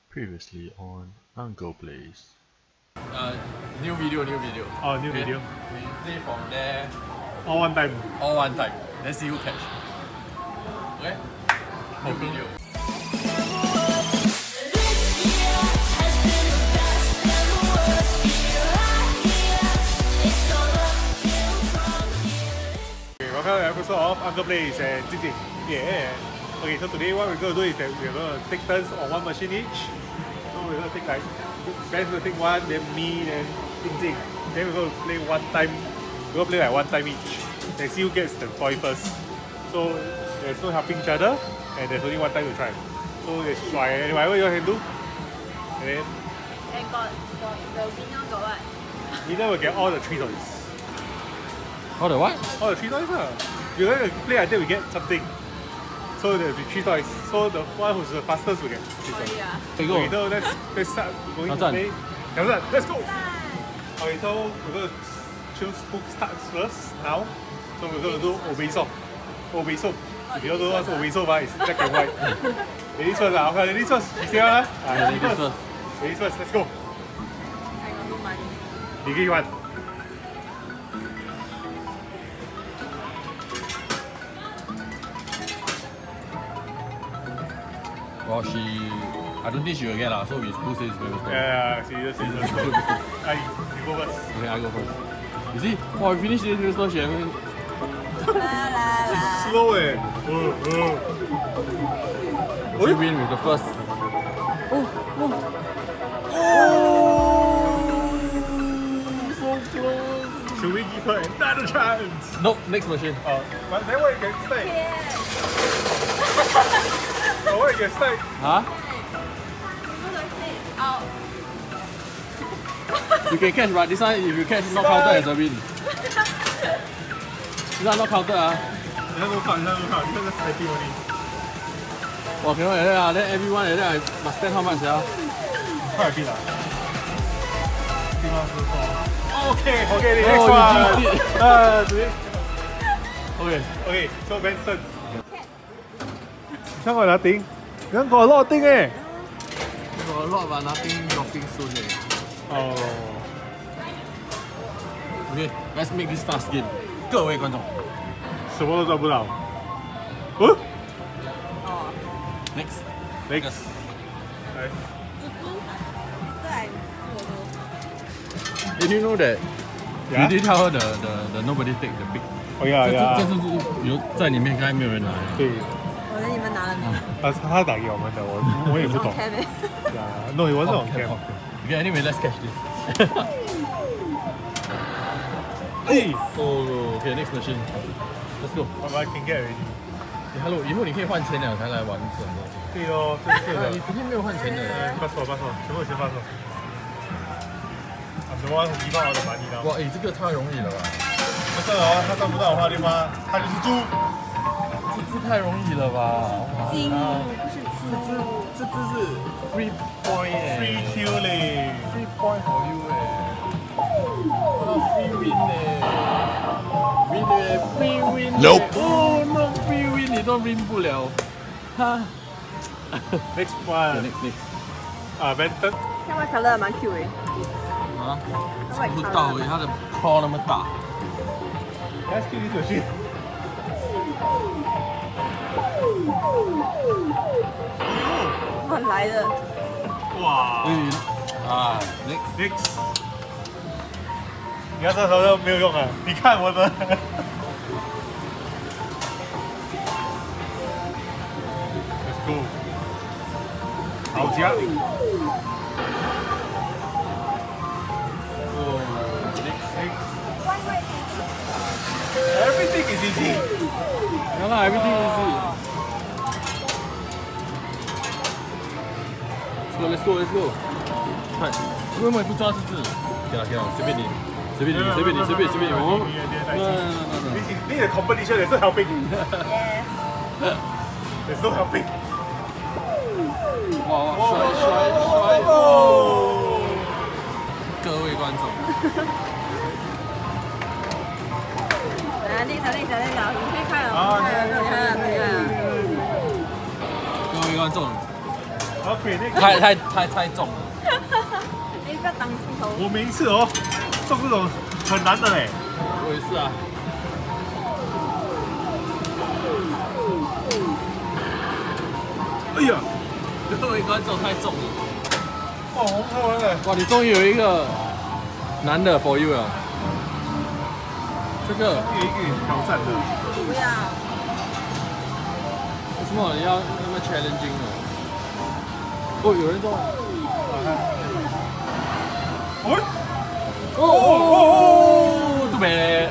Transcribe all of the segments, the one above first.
Previously on Uncle Plays. New video. Oh, new video. We play from there. All one time. All one time. Let's see who catch. Okay? New video. Okay, welcome to the episode of Uncle Plays and Jing Jing. Yeah. Okay, so today what we're going to do is that we're going to take turns on one machine each. So we're going to take like, Ben's going to take one, then me, then Jing Jing. Then we're going to play one time. We're going to play like one time each. And see who gets the toy first. So there's no helping each other, and there's only one time to try. So let's try. And whatever you can do. And then And got the winner got what? winner will get all the 3 toys. Oh, the what? All the 3 toys lah. We're going to play until we get something. So there will be 3 toys. So the one who's the fastest will get 3 toys. Yeah. Okay, so let's start going to play. Let's go! Okay, so we're going to choose who starts first now. So we're going to do Obeso. Obeso. If you don't know what's Obeso, it's black and white. Ladies first lah. Okay, ladies first. You say one lah. Ladies first. Ladies first, let's go. I got no money. You give one. Well, I don't think she will get lah, so we both say it's very first. Yeah, serious. Let's go. You go first. Okay, I go first. You see? Oh, we finished this first, she haven't... It's slow eh. She win with the first. So close. Should we give her another chance? Nope, next machine. But then what you can stay? Oh, what you can stay? Huh? You can catch, but this one, if you catch, not counted as a win. This one not counted ah. You have no count, because that's happy only. Well, cannot like that ah. Then everyone like that, I must spend how much ah? Quite a bit lah. Okay, the Oh, next you one. did. Okay, so Benson. This one got nothing. This one got a lot of things eh. Got a lot but nothing dropping soon eh. Oh. Okay, let's make this fast game. 各位观众， 什么都抓不到。 Next. Next. Did you know that? Yeah? You did tell her the nobody take the pick. Oh yeah, 这 yeah. 是有在里面，刚才没有人拿。 对， 我的你们拿了没？ 他打给我们的，我也不懂。Yeah, no, it wasn't on cam. Okay, anyway, let's catch this. Hey! Oh, okay, next machine. Let's go. I can get already. Hello，以后你可以换钱了才来玩这种东西。 对哦，真是的。 你昨天没有换钱的。 发错，全部先发错。I'm the one who give out all the money now. 哇，这个太容易了吧？ 不是哦，他赚不到的话，对吗？他就是猪。 这太容易了吧？ 金不是猪， 这是 free point 哎 Free killing. free point for you 哎，free win 哎 ，win 哎 free win 哎 ，oh no free win 你都 win 不了，哈。 Next one. Next. Benton. 那块可乐蛮 Q 诶。 啊，不到诶，它的 claw 那么大。 Let's kill this machine. 乱来的。 哇。 Next. 你看这时候都没有用啊！你看我的。Let's go. 好家。Everything is easy. Yeah lah, everything easy. Let's go. 快，为什么不抓字？给了，随便你。 This is a competition. There's no helping. There's no helping. 哇，帅！哦！各位观众。 那个，你可以看了，可以看了。 各位观众， OK， OK， 太重了。 你不要挡镜头。 我每一次哦，中这种很难的嘞。 我也是啊。 哎呀， 最后一关走太重了。 哦，红太完了。 哇，你终于有一个男的 for you 了。这个有一个挑战的。 不要。 为什么你要那么 challenging 呢？哦，有人中。哦，杜北。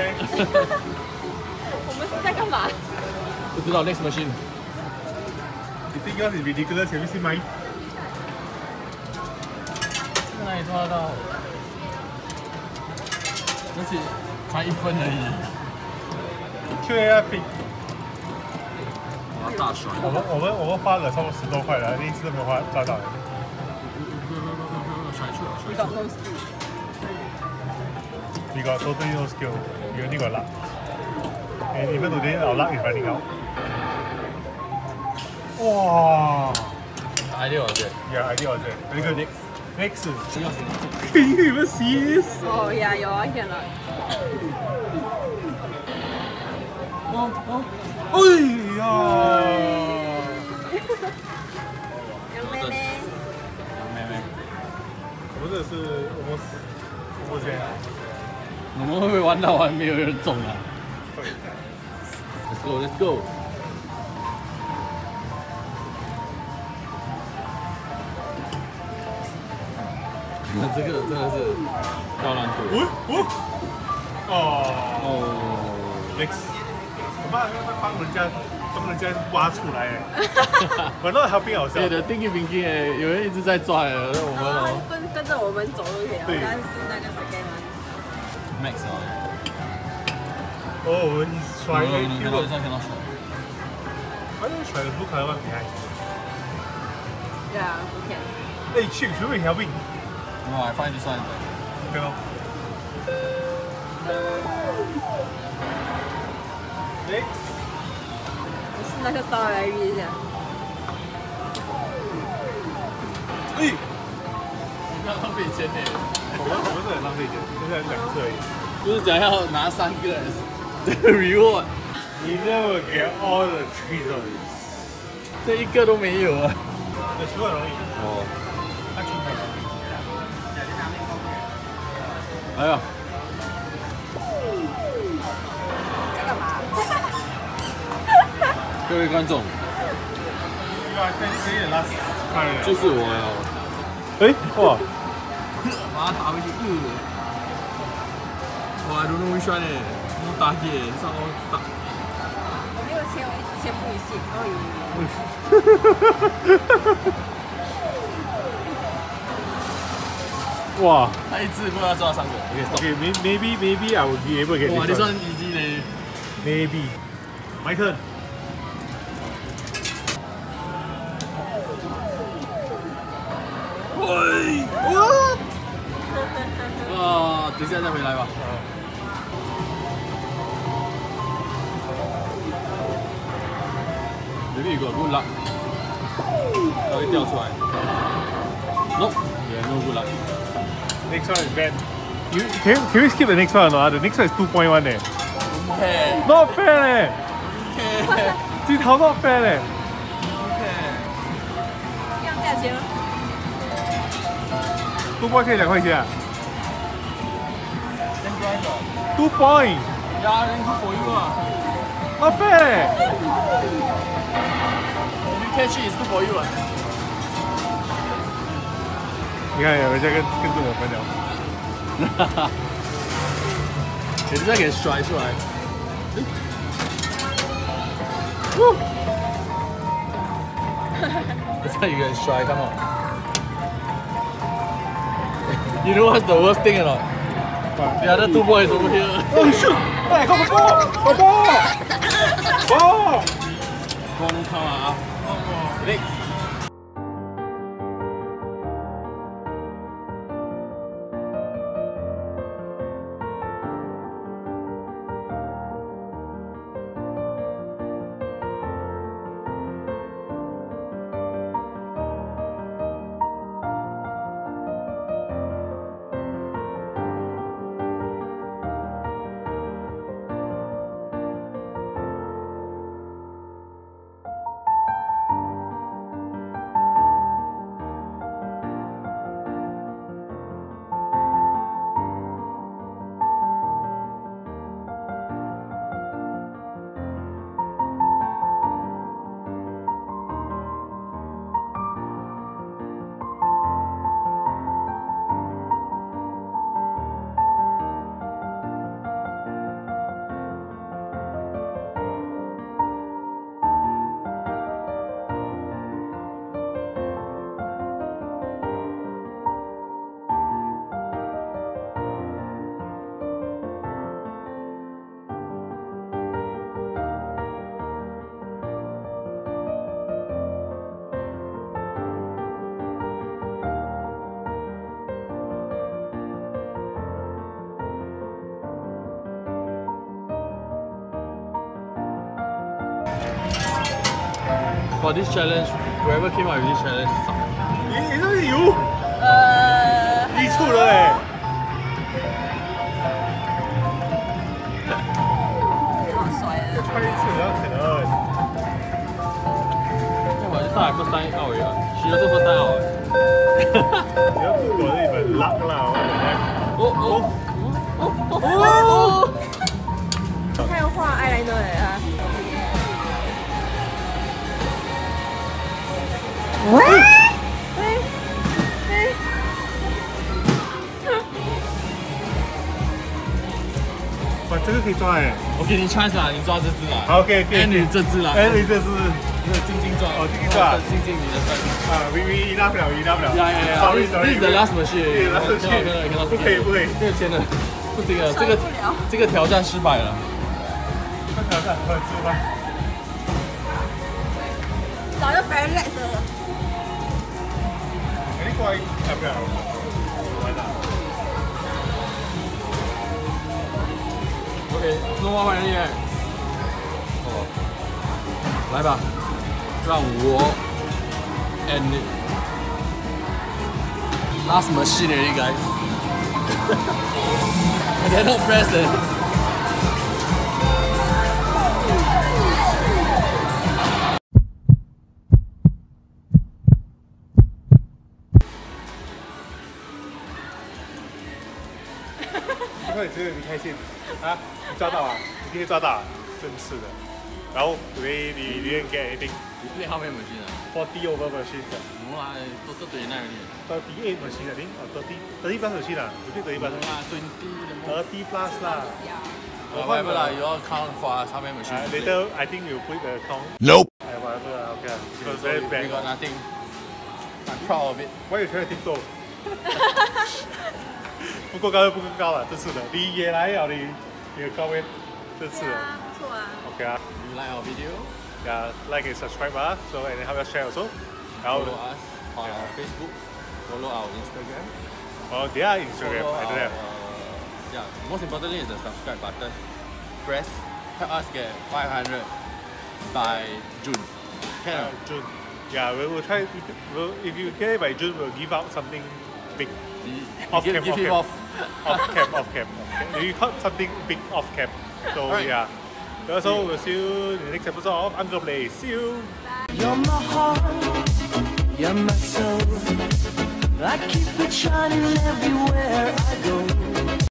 我们是在干嘛？ 不知道 next machine。 You think yours is ridiculous? Have you seen mine? 在哪里抓得到？而且才1分而已。 QA 拼。 我要大甩。 我们花了差不多10多块了，那一次都没有抓到。 甩出来， We got no skill. We got totally no skill. We only got luck. And even today our luck is running out. Wow. idea was it? Yeah, I think was it. Very good. Next. 这要什么？ Can you even see this? Oh yeah, you I cannot. 哎呀！ 杨妹妹， 妹妹， 我们这是我们这样。 我们会不会玩到完没有人中啊？Let's go, let's go. 那这个真的是高难度。 哦 ，next， 我爸帮人家挖出来哎，我那还变好笑。 对的，Dinky Pinky 哎，有人一直在抓哎，我们哦跟着我们走就可以了。 对但是那个 second one。 ，Max 哦， Oh, he's trying. no, no, no, this one cannot shoot. Why don't you try the blue color one behind? Yeah, we can. Hey, chick, should we helping? No, I find this one. Okay, no. Next. 我是那个 strawberry 这样。 哎， 不要浪费钱呢， 我们是很浪费钱，现在2次而已。 就是讲要拿3个 reward， 你 never get all the treasures。 这一个都没有啊。 那球很容易， 哦， 他球很容易。 哎呀， 在干嘛？ 各位观众，就是我呀。 哎，哇！ 把它打回去，哇，I don't know which one 哎，我打给上我打。 我没有签，我一直签不信。 哇他一次不知道抓3个。 ，Okay, maybe I will be able to get 哇，这 this 算 one. easy 呢。 Maybe. My turn. 喂，啊，等一下再回来吧。Maybe you got good luck，它会掉出来。No， yeah, no good luck。 Next one is bad. Can we skip the next one or not? The next one is 2.1 eh. Okay. Not fair leh. Okay. 这套 not fair leh. Okay. 一样价钱吗？ 2 point 可以2块钱啊 Then grind 了。 ？2 point. Yeah, then good for you 啊。 Not fair leh. You catch it is good for you 啊。 你看有人家跟着我们聊。 哈哈。人家给甩出来。That's how you get shy, come on. You know what's the worst thing or not? The other 2 boys over here. Oh shoot! Hey, come on, ball! Ball! Ball come out. Next. But this challenge, whoever came up with this challenge, suck. 你都是油，溢出了嘞。 好帅的。 穿一次然后可能。 我就上来 first time out 啊，she also first time out。 你要度过日本 luck 啦， 他有画爱来的啊。 哇，这个可以抓哎！ 我给你 chance 啦，你抓这只啦。 好 ，OK， 你这只啦。 你这是静静抓。 哦，静静抓。 静静你的分。 we enough 了，enough 了。 Sorry， this is the last machine。 不可以， 这个签的不行了，这个挑战失败了。 挑战失败。 早就 paralyzed 了。 你过来，要不要？完了。 OK， 弄完了耶！哦，来吧，让我 and last machine already, guys. I cannot press it. 你这个离开线啊，你抓到啊？你今天抓到啊？真是的。然后你 didn't get anything. You play how many machine? 40 over machines. No lah, total 29 only. 38 machines, I think. Or 30 plus machines lah. You play 30 plus. 30 plus lah. Whatever lah, you all count for us how many machines. Later, I think you put the count. Nope. Whatever lah, okay. So we got nothing. I'm proud of it. Why you trying to tiptoe? 不够高就不够高了，这次的你也来了，你的高位，这次的。 不错啊。 OK 啊。 You like our video? Yeah, like and subscribe 啊 ，so and help us share also. 然后 follow us on our Facebook, follow our Instagram. Oh, they are Instagram. I don't have. Yeah, most importantly is the subscribe button. Press, help us get 500 by June. Can June. Yeah, we'll try. If you get it by June, we'll give out something big. Off give cam, him off. Off cam. We caught something big off cam. So right. Yeah. So we'll see you in the next episode of Uncle Play. See you. You're my heart, you're my soul. I keep it shining everywhere